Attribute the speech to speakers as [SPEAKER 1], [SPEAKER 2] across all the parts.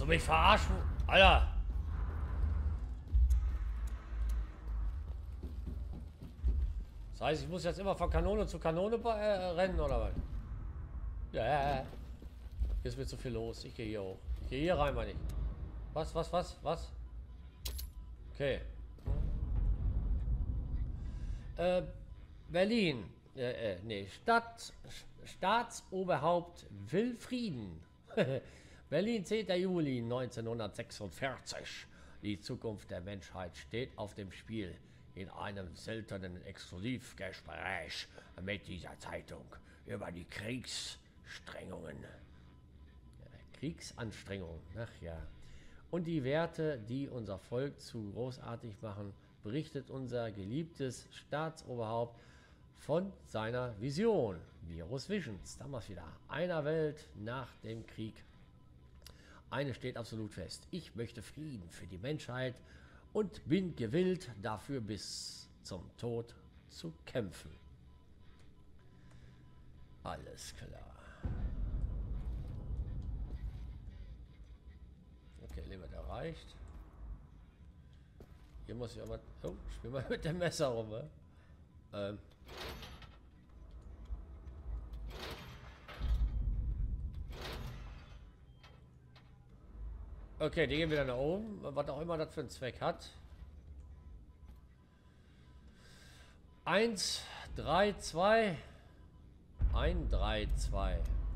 [SPEAKER 1] mich verarschen? Alter! Das heißt, ich muss jetzt immer von Kanone zu Kanone rennen, oder was? Ja. Hier ist mir zu viel los. Ich gehe hier hoch. Ich gehe hier rein, meine ich. Was? Okay. Berlin. Nee, Staatsoberhaupt will Frieden. Berlin, 10. Juli 1946. Die Zukunft der Menschheit steht auf dem Spiel. In einem seltenen Exklusivgespräch mit dieser Zeitung über die Kriegsanstrengungen, ach ja. Und die Werte, die unser Volk zu großartig machen, berichtet unser geliebtes Staatsoberhaupt von seiner Vision. Virus Visions, damals wieder. Einer Welt nach dem Krieg. Eine steht absolut fest. Ich möchte Frieden für die Menschheit und bin gewillt, dafür bis zum Tod zu kämpfen. Alles klar. Okay, Limit erreicht. Hier muss ich aber... Oh, spiel mal mit dem Messer rum, ne? Okay, die gehen wieder nach oben. Was auch immer das für einen Zweck hat. 1, 3, 2. 1, 3, 2.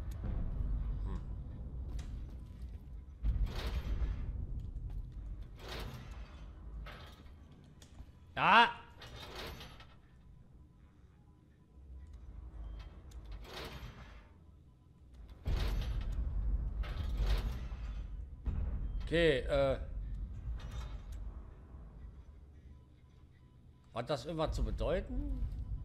[SPEAKER 1] Ja. Okay, hat das irgendwas zu bedeuten?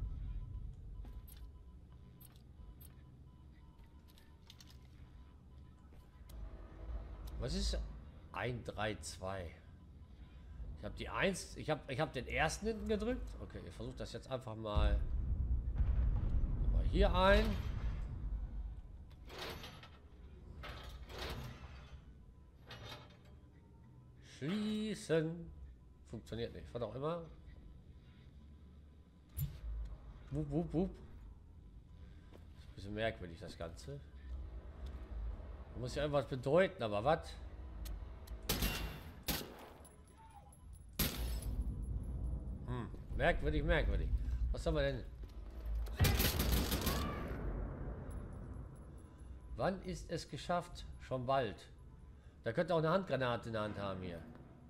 [SPEAKER 1] Was ist 1, 3, 2? Ich habe die 1, ich hab den ersten hinten gedrückt. Okay, ich versuche das jetzt einfach mal hier ein. Schließen. Funktioniert nicht, was auch immer. Wupp, wupp, wupp. Ist ein bisschen merkwürdig, das Ganze. Muss ja irgendwas bedeuten, aber was? Merkwürdig. Was haben wir denn? Wann ist es geschafft? Schon bald. Da könnte auch eine Handgranate in der Hand haben hier.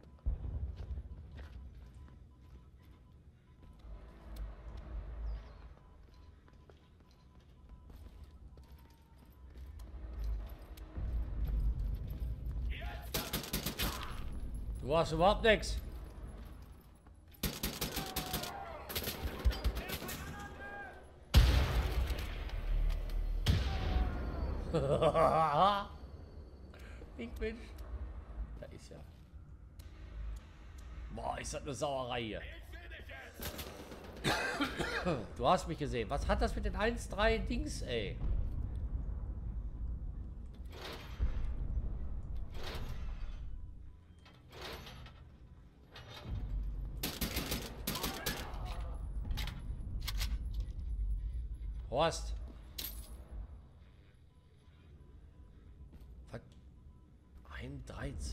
[SPEAKER 1] Du hast überhaupt nichts. Ich bin... Da ist ja... Boah, ist das eine Sauerei hier. Du hast mich gesehen. Was hat das mit den 1-3 Dings, ey? Horst. Was? 1-13.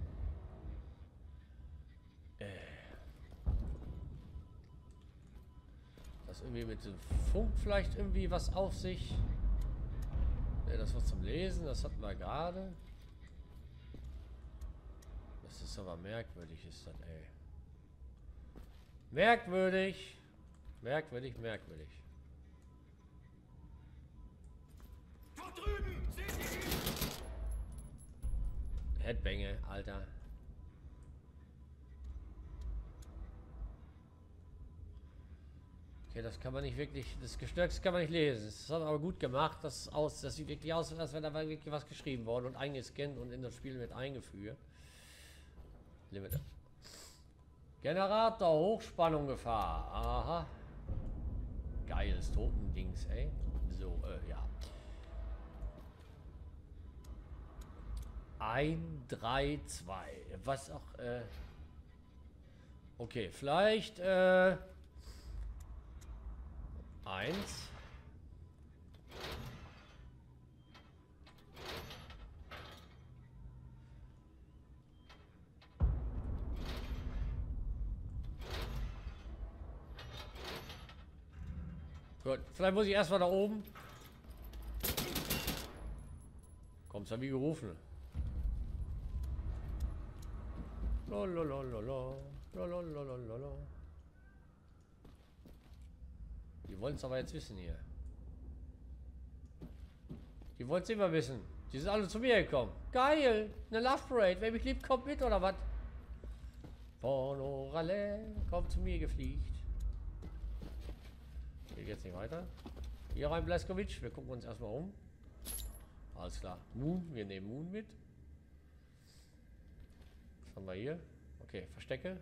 [SPEAKER 1] Das irgendwie mit dem Funk vielleicht irgendwie was auf sich. Ne, das war zum Lesen, das hatten wir gerade. Das ist aber merkwürdig, ist das, ey. Merkwürdig. Merkwürdig.
[SPEAKER 2] Dort drüben! Seht ihr ihn?
[SPEAKER 1] Headbänge, Alter. Okay, das kann man nicht wirklich, das Gestöcks kann man nicht lesen. Das hat aber gut gemacht, das sieht wirklich aus, als wenn da wirklich was geschrieben worden und eingescannt und in das Spiel mit eingeführt. Limiter. Generator, Hochspannung, Gefahr. Aha. Geiles Totendings, ey. So, ja. 132. Was auch, okay, vielleicht, 1. Gut, vielleicht muss ich erstmal da oben. Kommt's ja wie gerufen. Lololololo. Lololololo. Die wollen es aber jetzt wissen hier. Die wollen es immer wissen. Die sind alle zu mir gekommen. Geil! Eine Love Parade. Wer mich liebt, kommt mit oder was? Bonorale kommt zu mir gefliegt. Geht jetzt nicht weiter. Hier rein, Blaskowitsch. Wir gucken uns erstmal um. Alles klar. Moon. Wir nehmen Moon mit. Was haben wir hier? Okay, Verstecke.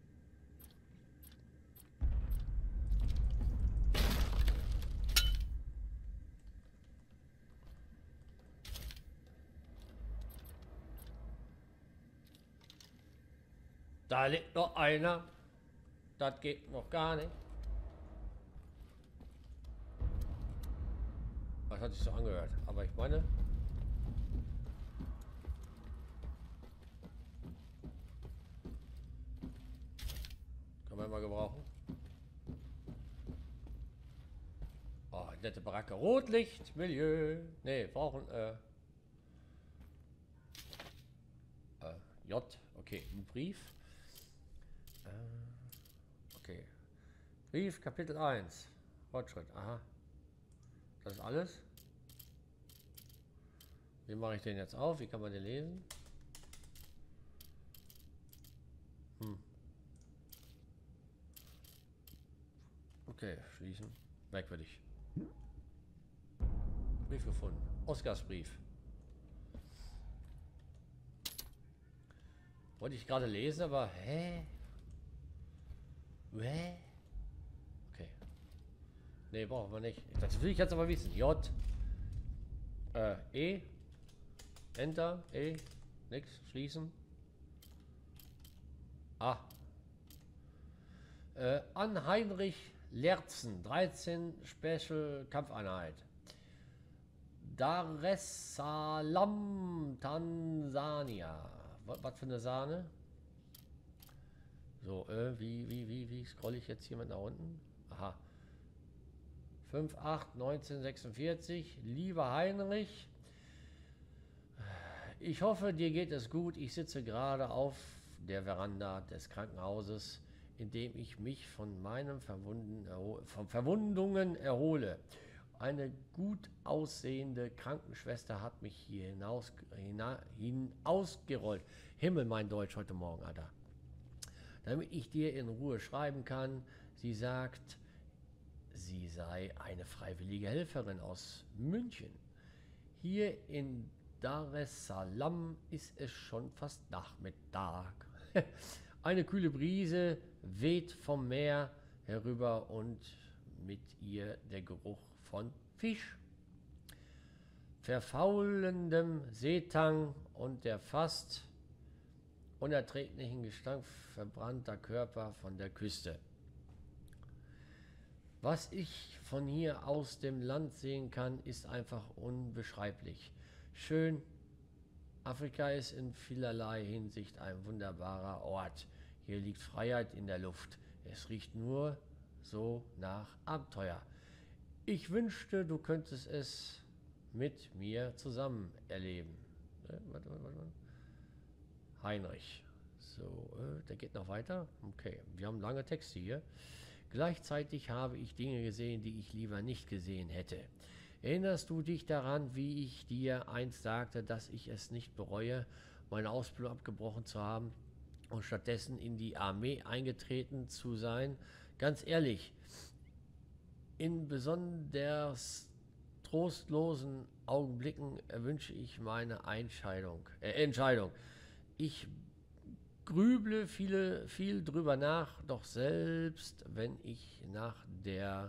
[SPEAKER 1] Da liegt noch einer. Das geht noch gar nicht. Das hat sich so angehört. Aber ich meine... Kann man mal gebrauchen. Oh, nette Baracke. Rotlicht, Milieu. Ne, brauchen... J. Okay, ein Brief. Okay. Brief, Kapitel 1. Fortschritt. Aha. Das ist alles. Wie mache ich den jetzt auf? Wie kann man den lesen? Okay, schließen. Merkwürdig. Brief gefunden. Oscarsbrief. Wollte ich gerade lesen, aber hä? Hä? Okay. Ne, brauchen wir nicht. Das will ich jetzt aber wissen. J. E. Enter. E. Nix. Schließen. Ah. An Heinrich Lerzen. 13 Special Kampfeinheit. Dar es Salaam, Tansania. Was für eine Sahne? So, wie scrolle ich jetzt hier mit nach unten? Aha. 5/8/1946. Lieber Heinrich, ich hoffe, dir geht es gut. Ich sitze gerade auf der Veranda des Krankenhauses, in dem ich mich von meinen Verwundungen erhole. Eine gut aussehende Krankenschwester hat mich hier hinausgerollt. Himmel, mein Deutsch heute Morgen, Alter. Damit ich dir in Ruhe schreiben kann. Sie sagt, sie sei eine freiwillige Helferin aus München. Hier in Dar es Salaam ist es schon fast Nachmittag. Eine kühle Brise weht vom Meer herüber und mit ihr der Geruch von Fisch, verfaulendem Seetang und der fast unerträglichen Gestank verbrannter Körper von der Küste. Was ich von hier aus dem Land sehen kann, ist einfach unbeschreiblich. Schön, Afrika ist in vielerlei Hinsicht ein wunderbarer Ort. Hier liegt Freiheit in der Luft. Es riecht nur so nach Abenteuer. Ich wünschte, du könntest es mit mir zusammen erleben. Warte. Heinrich. So, der geht noch weiter. Okay, wir haben lange Texte hier. Gleichzeitig habe ich Dinge gesehen, die ich lieber nicht gesehen hätte. Erinnerst du dich daran, wie ich dir einst sagte, dass ich es nicht bereue, meine Ausbildung abgebrochen zu haben und stattdessen in die Armee eingetreten zu sein? Ganz ehrlich, in besonders trostlosen Augenblicken wünsche ich meine Entscheidung. Ich grüble viel drüber nach, doch selbst wenn ich nach der...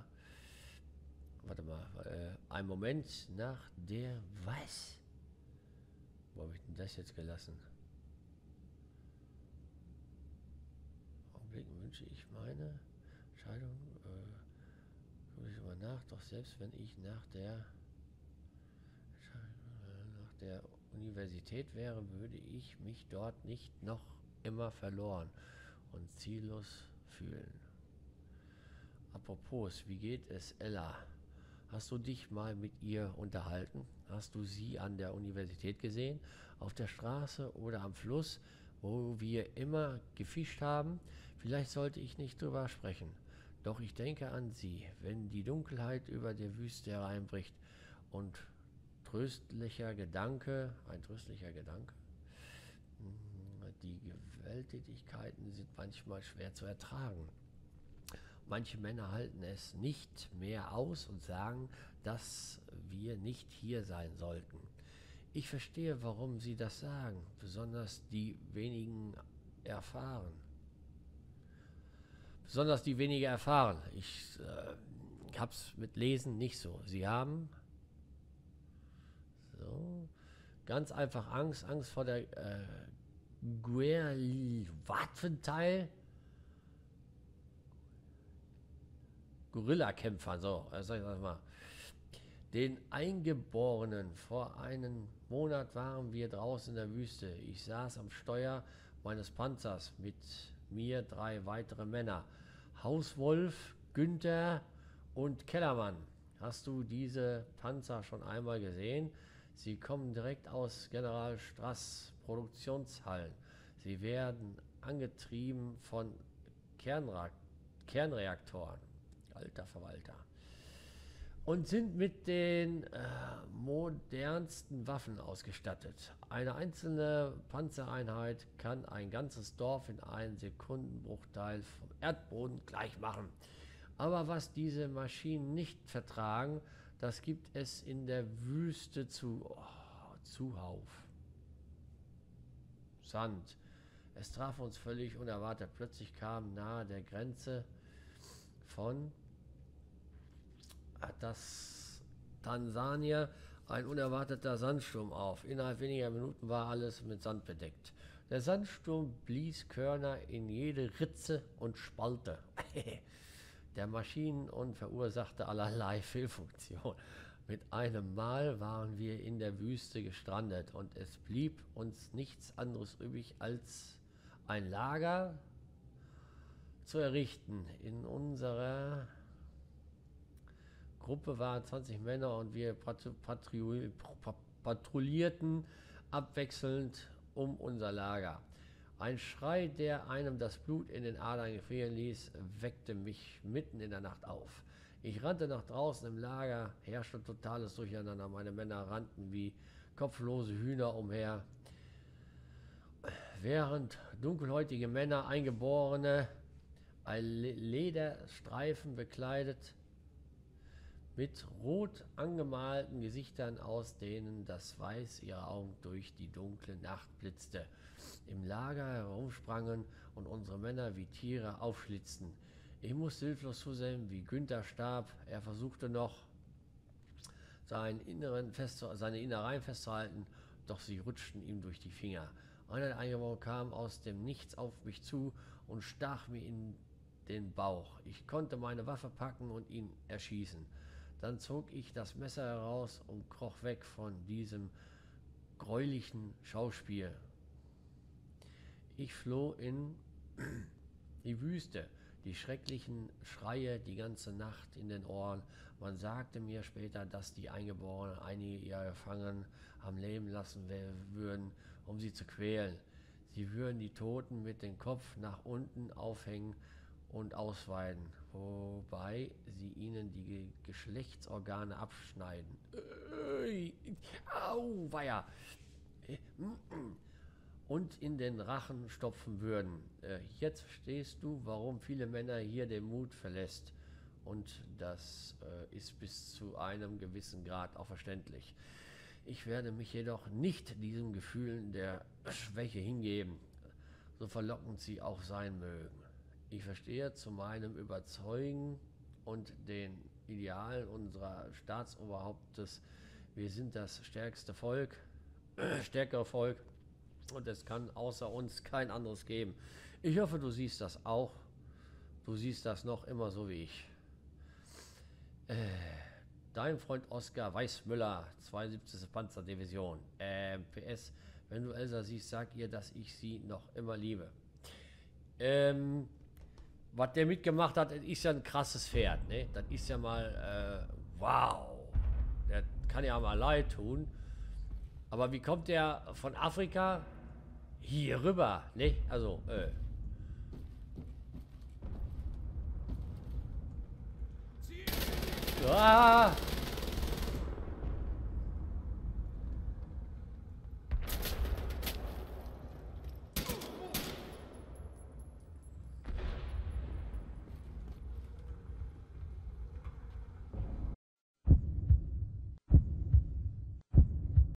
[SPEAKER 1] Warte mal, ein Moment, nach der was? Wo habe ich denn das jetzt gelassen? Augenblick wünsche ich meine Entscheidung. Gucke ich mal nach, doch selbst wenn ich nach der Universität wäre, würde ich mich dort nicht noch immer verloren und ziellos fühlen. Apropos, wie geht es Ella? Hast du dich mal mit ihr unterhalten? Hast du sie an der Universität gesehen? Auf der Straße oder am Fluss, wo wir immer gefischt haben? Vielleicht sollte ich nicht drüber sprechen. Doch ich denke an sie, wenn die Dunkelheit über der Wüste hereinbricht und ein tröstlicher Gedanke, die Gewalttätigkeiten sind manchmal schwer zu ertragen. Manche Männer halten es nicht mehr aus und sagen, dass wir nicht hier sein sollten. Ich verstehe, warum sie das sagen, besonders die wenigen erfahren. Ich hab's mit Lesen nicht so. Sie haben so ganz einfach Angst vor der Guerilla-Teil. Guerillakämpfern, so, sag ich das mal. Den Eingeborenen. Vor einem Monat waren wir draußen in der Wüste. Ich saß am Steuer meines Panzers, mit mir 3 weitere Männer. Hauswolf, Günther und Kellermann. Hast du diese Panzer schon einmal gesehen? Sie kommen direkt aus General Strass Produktionshallen. Sie werden angetrieben von Kernreaktoren. Alter Verwalter. Und sind mit den modernsten Waffen ausgestattet. Eine einzelne Panzereinheit kann ein ganzes Dorf in einem Sekundenbruchteil vom Erdboden gleich machen. Aber was diese Maschinen nicht vertragen, das gibt es in der Wüste zuhauf. Sand. Es traf uns völlig unerwartet. Plötzlich kam nahe der Grenze von das Tansania ein unerwarteter Sandsturm auf. Innerhalb weniger Minuten war alles mit Sand bedeckt. Der Sandsturm blies Körner in jede Ritze und Spalte der Maschinen und verursachte allerlei Fehlfunktionen. Mit einem Mal waren wir in der Wüste gestrandet und es blieb uns nichts anderes übrig, als ein Lager zu errichten. In unserer Gruppe waren 20 Männer und wir patrouillierten abwechselnd um unser Lager. Ein Schrei, der einem das Blut in den Adern gefrieren ließ, weckte mich mitten in der Nacht auf. Ich rannte nach draußen. Im Lager herrschte totales Durcheinander. Meine Männer rannten wie kopflose Hühner umher, während dunkelhäutige Männer, Eingeborene, Lederstreifen bekleidet, mit rot angemalten Gesichtern, aus denen das Weiß ihrer Augen durch die dunkle Nacht blitzte, im Lager herumsprangen und unsere Männer wie Tiere aufschlitzten. Ich musste hilflos zusehen, wie Günther starb. Er versuchte noch, seine Innereien festzuhalten, doch sie rutschten ihm durch die Finger. Einer der Eingeborenen kam aus dem Nichts auf mich zu und stach mir in den Bauch. Ich konnte meine Waffe packen und ihn erschießen. Dann zog ich das Messer heraus und kroch weg von diesem gräulichen Schauspiel. Ich floh in die Wüste, die schrecklichen Schreie die ganze Nacht in den Ohren. Man sagte mir später, dass die Eingeborenen einige ihrer Gefangenen am Leben lassen würden, um sie zu quälen. Sie würden die Toten mit dem Kopf nach unten aufhängen und ausweiden, wobei sie ihnen die Geschlechtsorgane abschneiden. Auweia! Und in den Rachen stopfen würden. Jetzt verstehst du, warum viele Männer hier den Mut verlässt. Und das ist bis zu einem gewissen Grad auch verständlich. Ich werde mich jedoch nicht diesen Gefühlen der Schwäche hingeben, so verlockend sie auch sein mögen. Ich verstehe zu meinem Überzeugen und den Idealen unserer Staatsoberhauptes, wir sind das stärkste Volk stärkere Volk. Und es kann außer uns kein anderes geben. Ich hoffe, du siehst das auch. Du siehst das noch immer so wie ich. Dein Freund Oskar Weißmüller, 72. Panzerdivision. PS, wenn du Elsa siehst, sag ihr, dass ich sie noch immer liebe. Was der mitgemacht hat, ist ja ein krasses Pferd. Ne? Das ist ja mal, wow. Der kann ja mal leid tun. Aber wie kommt der von Afrika hier rüber? Ne? Also, Ah!